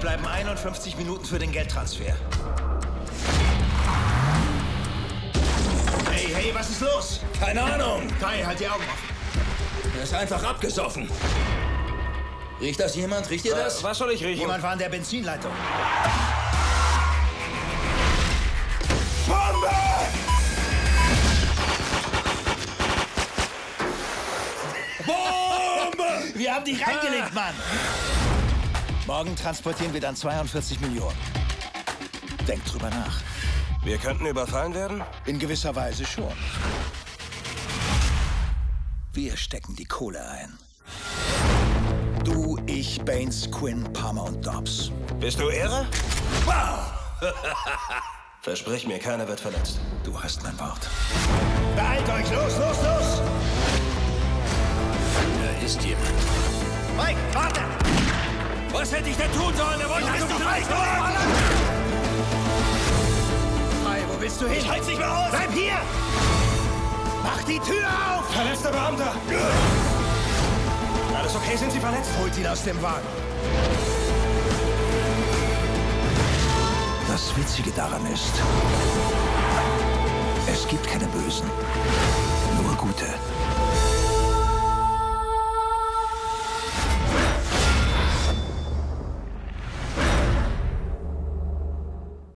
bleiben 51 Minuten für den Geldtransfer. Hey, hey, was ist los? Keine Ahnung. Kai, halt die Augen offen. Er ist einfach abgesoffen. Riecht das jemand? Riecht ihr das? Was soll ich riechen? Jemand war an der Benzinleitung. Bombe! Bombe! Wir haben die reingelegt, Mann! Morgen transportieren wir dann 42 Millionen. Denkt drüber nach. Wir könnten überfallen werden? In gewisser Weise schon. Wir stecken die Kohle ein. Du, ich, Baines, Quinn, Palmer und Dobbs. Bist du Ehre? Wow! Versprich mir, keiner wird verletzt. Du hast mein Wort. Beeilt euch! Los, los, los! Da ist jemand. Mike, warte! Was hätte ich denn tun sollen? Er wollte bist doch doch gleich frei! Kai, wo willst du hin? Ich halt's nicht mehr aus! Bleib hier! Mach die Tür auf! Verletzter Beamter! Alles okay? Sind Sie verletzt? Holt ihn aus dem Wagen. Das Witzige daran ist, es gibt keine Bösen.